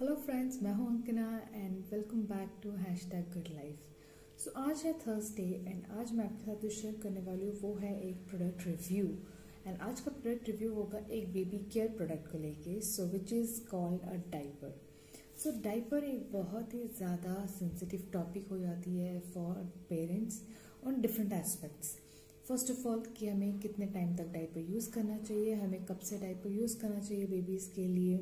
Hello friends, मैं हूं Ankina and welcome back to #GoodLife। So आज है थर्सडे एंड आज मैं आपके साथ जो शेयर करने वाली हूँ वो है एक प्रोडक्ट रिव्यू। एंड आज का प्रोडक्ट रिव्यू होगा एक बेबी केयर प्रोडक्ट को लेके, so which is called a diaper. So diaper एक बहुत ही ज़्यादा सेंसिटिव टॉपिक हो जाती है for parents on different aspects. First of all कि हमें कितने टाइम तक डाइपर यूज़ करना चाहिए, हमें कब से डाइपर यूज़ करना चाहिए बेबीज़ के लिए।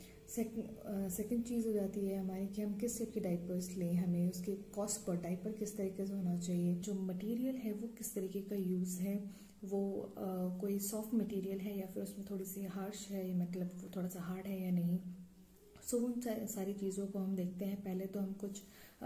सेकंड चीज़ हो जाती है हमारी कि हम किस टाइप के डाइपर्स लें, हमें उसके कॉस्ट पर डाइपर किस तरीके से होना चाहिए, जो मटेरियल है वो किस तरीके का यूज़ है, वो कोई सॉफ्ट मटेरियल है या फिर उसमें थोड़ी सी हार्श है, मतलब वो थोड़ा सा हार्ड है या नहीं। सो उन सारी चीज़ों को हम देखते हैं। पहले तो हम कुछ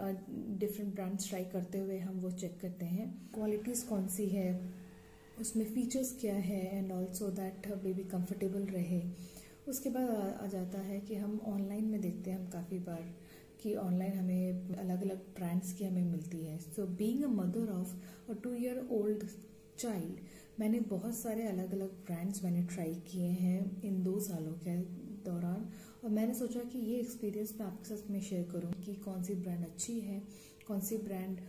डिफरेंट ब्रांड्स ट्राई करते हुए हम वो चेक करते हैं क्वालिटीज़ कौन सी है, उसमें फीचर्स क्या है and also that baby comfortable रहे। उसके बाद आ जाता है कि हम ऑनलाइन में देखते हैं हम काफ़ी बार कि ऑनलाइन हमें अलग अलग ब्रांड्स की हमें मिलती है। So being a mother of a 2-year-old child, मैंने बहुत सारे अलग अलग ब्रांड्स मैंने ट्राई किए हैं इन 2 सालों के दौरान, और मैंने सोचा कि ये एक्सपीरियंस मैं आपके साथ में शेयर करूँ कि कौन सी ब्रांड अच्छी है, कौन सी ब्रांड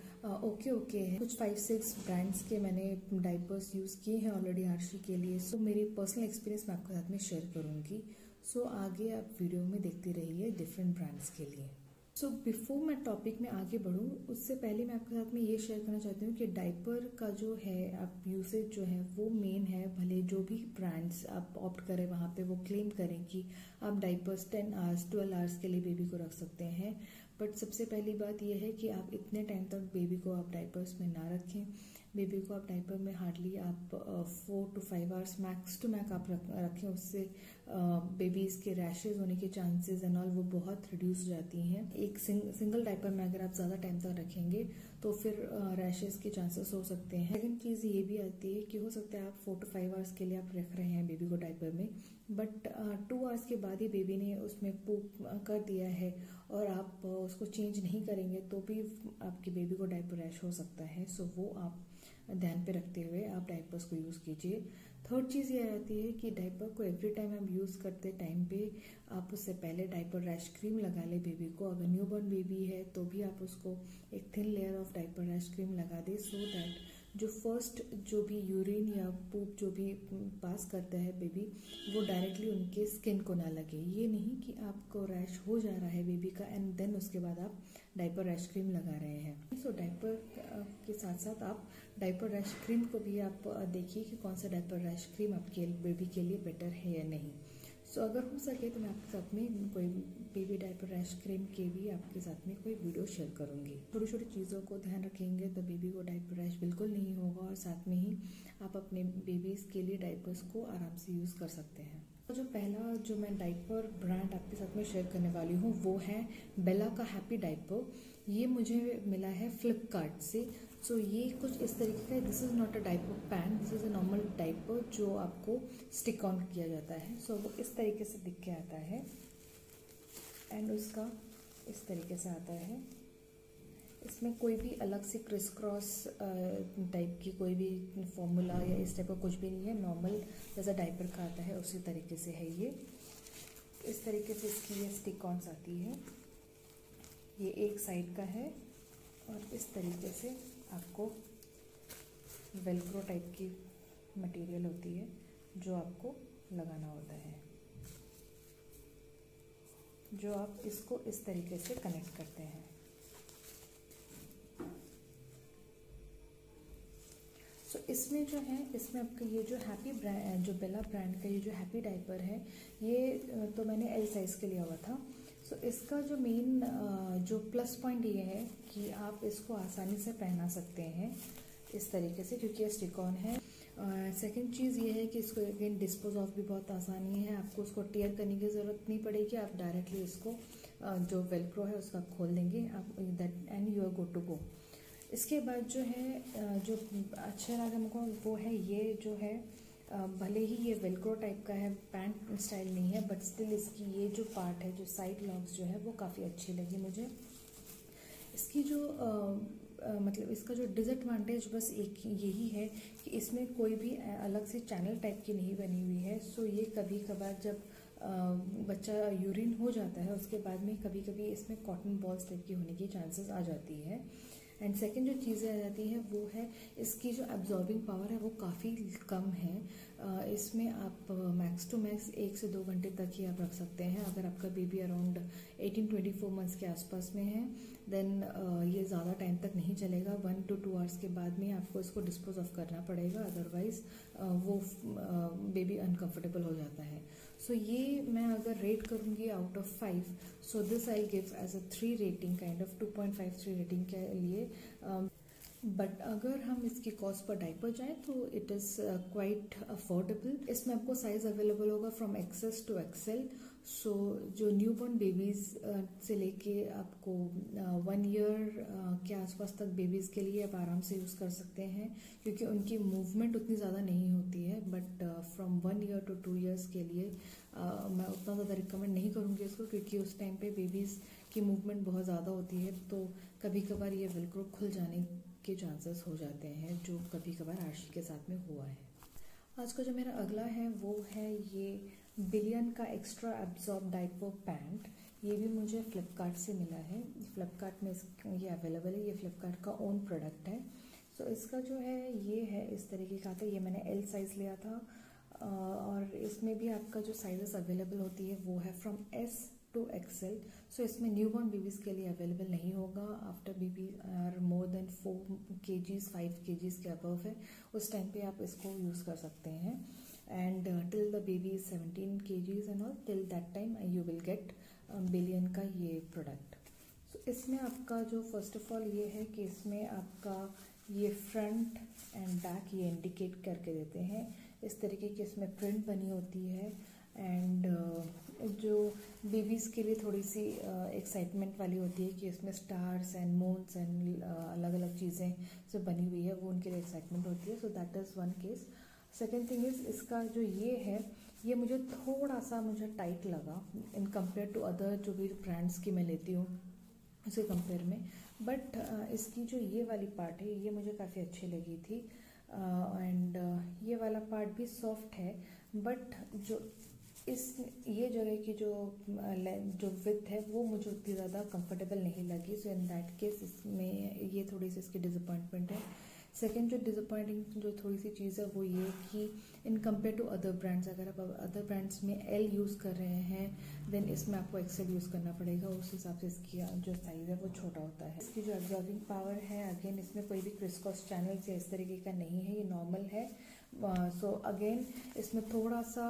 ओके है। कुछ 5-6 ब्रांड्स के मैंने डाइपर्स यूज़ किए हैं ऑलरेडी आरशी के लिए। सो मेरी पर्सनल एक्सपीरियंस मैं आपके साथ में शेयर करूँगी। सो आगे आप वीडियो में देखते रहिए डिफरेंट ब्रांड्स के लिए। सो बिफोर मैं टॉपिक में आगे बढ़ूँ उससे पहले मैं आपके साथ में ये शेयर करना चाहती हूँ कि डाइपर का जो है आप यूसेज जो है वो मेन है। भले जो भी ब्रांड्स आप ऑप्ट करें वहाँ पे वो क्लेम करें कि आप डाइपर्स 10 आवर्स 12 आवर्स के लिए बेबी को रख सकते हैं, बट सबसे पहली बात यह है कि आप इतने टाइम तक बेबी को आप डाइपर्स में ना रखें। बेबी को आप डाइपर में हार्डली आप 4 to 5 hours max to max आप रखें। उससे बेबीज़ के रैशेज होने के चांसेस एंड ऑल वो बहुत रिड्यूस हो जाती हैं। एक सिंगल डाइपर में अगर आप ज़्यादा टाइम तक रखेंगे तो फिर रैशेज के चांसेस हो सकते हैं। सेकंड चीज़ ये भी आती है कि हो सकता है आप 4 to 5 आवर्स के लिए आप रख रहे हैं बेबी को डाइपर में, बट 2 आवर्स के बाद ही बेबी ने उसमें पूप कर दिया है और आप उसको चेंज नहीं करेंगे तो भी आपके बेबी को डाइपर रैश हो सकता है। सो वो आप ध्यान पे रखते हुए आप डाइपर्स को यूज़ कीजिए। थर्ड चीज़ ये आती है कि डाइपर को एवरी टाइम हम यूज़ करते टाइम पे आप उससे पहले डाइपर रैश क्रीम लगा ले बेबी को। अगर न्यूबॉर्न बेबी है तो भी आप उसको एक thin layer of diaper rash cream लगा दे, सो दैट जो फर्स्ट जो भी यूरिन या पूप जो भी पास करता है बेबी वो डायरेक्टली उनके स्किन को ना लगे। ये नहीं कि आपको रैश हो जा रहा है बेबी का एंड देन उसके बाद आप डाइपर रैश क्रीम लगा रहे हैं। सो डाइपर के साथ साथ आप डाइपर रैश क्रीम को भी आप देखिए कि कौन सा डाइपर रैश क्रीम आपके बेबी के लिए बेटर है या नहीं। सो अगर हो सके तो मैं आपके साथ में कोई बेबी डाइपर रैश क्रीम के भी आपके साथ में कोई वीडियो शेयर करूंगी। छोटी छोटी चीज़ों को ध्यान रखेंगे तो बेबी को डाइपर रैश बिल्कुल नहीं होगा और साथ में ही आप अपने बेबीज़ के लिए डाइपर्स को आराम से यूज़ कर सकते हैं। तो जो पहला जो मैं डाइपर ब्रांड आपके साथ में शेयर करने वाली हूँ वो है बेला का हैप्पी डाइपर। ये मुझे मिला है फ्लिपकार्ट से। सो ये कुछ इस तरीके का है। This is not a diaper pant, this is a normal diaper जो आपको स्टिक ऑन किया जाता है। सो वो इस तरीके से दिख के आता है एंड उसका इस तरीके से आता है। इसमें कोई भी अलग से क्रिस क्रॉस टाइप की कोई भी फॉर्मूला या इस टाइप का कुछ भी नहीं है। नॉर्मल जैसा डाइपर का आता है उसी तरीके से है ये। इस तरीके से इसकी ये स्टिक ऑन्स आती है। ये एक साइड का है और इस तरीके से आपको वेलक्रो टाइप की मटेरियल होती है जो आपको लगाना होता है, जो आप इसको इस तरीके से कनेक्ट करते हैं। सो इसमें जो है इसमें आपका ये जो हैप्पी ब्रांड जो बेला ब्रांड का ये जो हैप्पी डाइपर है ये तो मैंने एल साइज़ के लिया हुआ था। सो इसका जो मेन जो प्लस पॉइंट ये है कि आप इसको आसानी से पहना सकते हैं इस तरीके से क्योंकि ये स्टिक ऑन है। सेकंड चीज़ ये है कि इसको अगेन डिस्पोज ऑफ भी बहुत आसानी है। आपको उसको टेयर करने की ज़रूरत नहीं पड़ेगी। आप डायरेक्टली इसको जो वेलक्रो है उसका खोल देंगे आप that and you are good to go. इसके बाद जो है जो अच्छा लगा हमको वो है ये जो है भले ही ये वेलक्रो टाइप का है, पैंट स्टाइल नहीं है, बट स्टिल इसकी ये जो पार्ट है जो साइड लॉक्स जो है वो काफ़ी अच्छी लगी मुझे। इसकी जो मतलब इसका जो डिसएडवांटेज बस एक यही है कि इसमें कोई भी अलग से चैनल टाइप की नहीं बनी हुई है। सो ये कभी कभार जब बच्चा यूरिन हो जाता है उसके बाद में कभी कभी इसमें कॉटन बॉल्स टाइप की होने की चांसेस आ जाती है। एंड सेकेंड जो चीज़ें आ जाती है वो है इसकी जो एब्जॉर्बिंग पावर है वो काफ़ी कम है। इसमें आप मैक्स टू मैक्स 1 से 2 घंटे तक ही आप रख सकते हैं। अगर आपका बेबी अराउंड 18-24 मंथ्स के आसपास में है देन ये ज़्यादा टाइम तक नहीं चलेगा। 1 to 2 आवर्स के बाद में आपको इसको डिस्पोज ऑफ करना पड़ेगा, अदरवाइज वो बेबी अनकंफर्टेबल हो जाता है। सो ये मैं अगर रेट करूँगी out of 5, so this I give as a 3 rating, kind of 2.53 rating के लिए। बट अगर हम इसकी कॉस्ट पर डाइपर जाएँ तो इट इज़ क्वाइट अफोर्डेबल। इसमें आपको साइज़ अवेलेबल होगा from XS to XL. So जो न्यूबॉर्न बेबीज़ से लेके आपको 1 ईयर के आसपास तक बेबीज़ के लिए आप आराम से यूज़ कर सकते हैं, क्योंकि उनकी मूवमेंट उतनी ज़्यादा नहीं होती है। But from 1 year to 2 years के लिए मैं उतना ज़्यादा रिकमेंड नहीं करूँगी इसको, क्योंकि उस टाइम पे बेबीज़ की मूवमेंट बहुत ज़्यादा होती है, तो कभी कभार ये वेलक्रो खुल जाने के चांसेस हो जाते हैं, जो कभी कभार आशी के साथ में हुआ है। आज का जो मेरा अगला है वो है ये बिलियन का एक्स्ट्रा एब्जॉर्ब डाइपर पैंट। ये भी मुझे फ्लिपकार्ट से मिला है। फ्लिपकार्ट में ये अवेलेबल है, ये फ्लिपकार्ट का ओन प्रोडक्ट है। सो इसका जो है ये है इस तरीके का था। ये मैंने एल साइज़ लिया था और इसमें भी आपका जो साइजेस अवेलेबल होती है वो है from S to XL. So इसमें न्यूबॉर्न बेबीज़ के लिए अवेलेबल नहीं होगा। After baby are more than 4 kgs 5 kgs के अबव है, उस टाइम पे आप इसको यूज़ कर सकते हैं। And till the baby is 17 kgs and all, till that time you will get billion का ये प्रोडक्ट। सो इसमें आपका जो फर्स्ट ऑफ ऑल ये है कि इसमें आपका ये फ्रंट एंड बैक ये इंडिकेट करके देते हैं। इस तरीके की इसमें प्रिंट बनी होती है। एंड जो बेबीज़ के लिए थोड़ी सी एक्साइटमेंट वाली होती है कि इसमें स्टार्स एंड मून्स एंड अलग अलग चीज़ें जो बनी हुई है वो उनके लिए एक्साइटमेंट होती है। So that is one case. Second thing is इसका जो ये है ये मुझे थोड़ा सा टाइट लगा इन कंपेयर टू अदर जो भी ब्रांड्स की मैं लेती हूँ उसके कंपेयर में। बट इसकी जो ये वाली पार्ट है ये मुझे काफ़ी अच्छी लगी थी। एंड ये वाला पार्ट भी सॉफ्ट है, बट जो इस ये जगह की जो विड्थ है वो मुझे उतनी ज़्यादा कंफर्टेबल नहीं लगी। सो इन दैट केस इसमें ये थोड़ी सी इसकी डिसअपॉइंटमेंट है। सेकेंड जो डिसअपॉइंटिंग जो थोड़ी सी चीज़ है वो ये कि in compare to other brands, अगर आप अदर ब्रांड्स में एल यूज़ कर रहे हैं देन इसमें आपको एक्सेल यूज़ करना पड़ेगा। उस हिसाब से इसकी जो साइज़ है वो छोटा होता है। इसकी जो एब्जॉर्बिंग पावर है अगेन इसमें कोई भी क्रिसक्रॉस चैनल या इस तरीके का नहीं है, ये नॉर्मल है। सो अगेन इसमें थोड़ा सा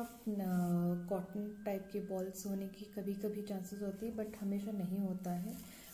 कॉटन टाइप के बॉल्स होने की कभी कभी चांसेस होती है, बट हमेशा नहीं होता है।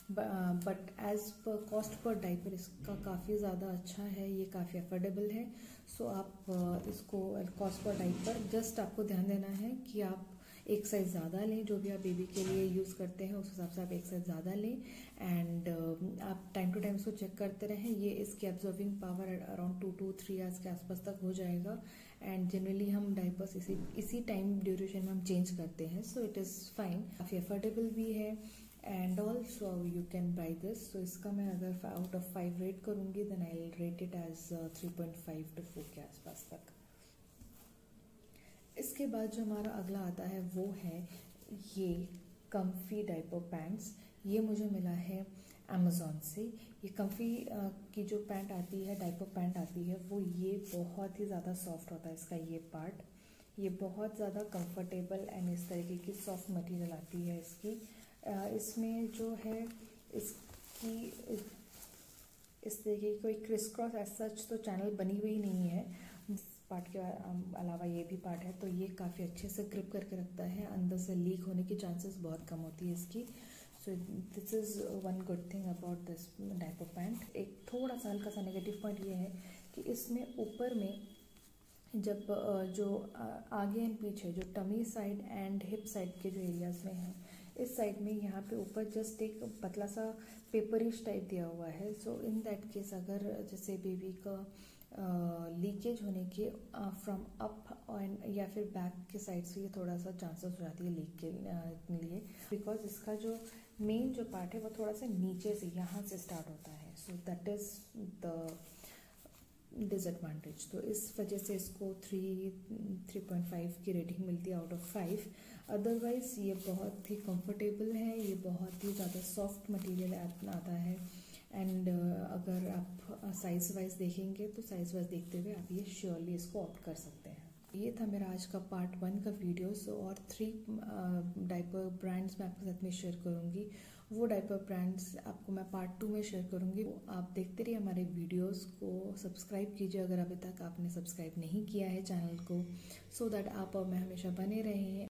But as per cost per diaper इसका काफ़ी ज़्यादा अच्छा है, ये काफ़ी अफोर्डेबल है। सो आप इसको कॉस्ट पर डाइपर जस्ट आपको ध्यान देना है कि आप एक साइज़ ज़्यादा लें। जो भी आप बेबी के लिए यूज़ करते हैं उस हिसाब से आप एक साइज़ ज़्यादा लें। एंड आप टाइम टू टाइम इसको चेक करते रहें। ये इसकी absorbing power around 2 to 3 hours के आसपास तक हो जाएगा। एंड जनरली हम डाइपर्स इसी टाइम ड्यूरेशन में हम चेंज करते हैं। सो इट इज़ फाइन, काफ़ी अफोर्डेबल भी है and also you can buy this. सो इसका मैं अगर आउट ऑफ 5 रेट करूँगी then I will rate it as 3.5 to 4 के आसपास तक। इसके बाद जो हमारा अगला आता है वो है ये कम्फी डाइपर पैंट्स। ये मुझे मिला है अमेज़ॉन से। ये कम्फी की जो पैंट आती है, डाइपर पैंट आती है, वो ये बहुत ही ज़्यादा सॉफ्ट होता है। इसका ये पार्ट ये बहुत ज़्यादा कंफर्टेबल एंड इस तरीके की सॉफ्ट मटेरियल आती है इसकी। इसमें जो है इसकी इस तरीके की कोई क्रिस क्रॉस एज सच तो चैनल बनी हुई नहीं है। पार्ट के अलावा ये भी पार्ट है, तो ये काफ़ी अच्छे से ग्रिप करके रखता है। अंदर से लीक होने की चांसेस बहुत कम होती है इसकी। So this is one good thing about this diaper pant. एक थोड़ा सा हल्का सा नेगेटिव पॉइंट ये है कि इसमें ऊपर में जब जो आगे एंड पीछे जो tummy side and hip side के जो एरियाज में है, इस साइड में यहाँ पे ऊपर जस्ट एक पतला सा पेपरिश टाइप दिया हुआ है। सो इन दैट केस अगर जैसे बेबी का लीकेज होने के फ्रॉम अप एंड या फिर बैक के साइड से ये थोड़ा सा चांसेस हो जाती है लीक के लिए, बिकॉज इसका जो मेन जो पार्ट है वो थोड़ा सा नीचे से यहाँ से स्टार्ट होता है। So that is the disadvantage. तो इस वजह से इसको 3.5 की रेटिंग मिलती है आउट ऑफ 5। अदरवाइज़ ये बहुत ही कंफर्टेबल है, ये बहुत ही ज़्यादा सॉफ्ट मटेरियल आता है। एंड अगर आप साइज़ वाइज देखेंगे तो साइज़ वाइज देखते हुए आप ये श्योरली इसको ऑप्ट कर सकते हैं। ये था मेरा आज का पार्ट 1 का वीडियोस, और 3 डायपर ब्रांड्स मैं आपके साथ में शेयर करूँगी। वो डायपर ब्रांड्स आपको मैं पार्ट 2 में शेयर करूँगी। आप देखते रहिए हमारे वीडियोस को, सब्सक्राइब कीजिए अगर अभी तक आपने सब्सक्राइब नहीं किया है चैनल को, सो दैट आप और मैं हमेशा बने रहें।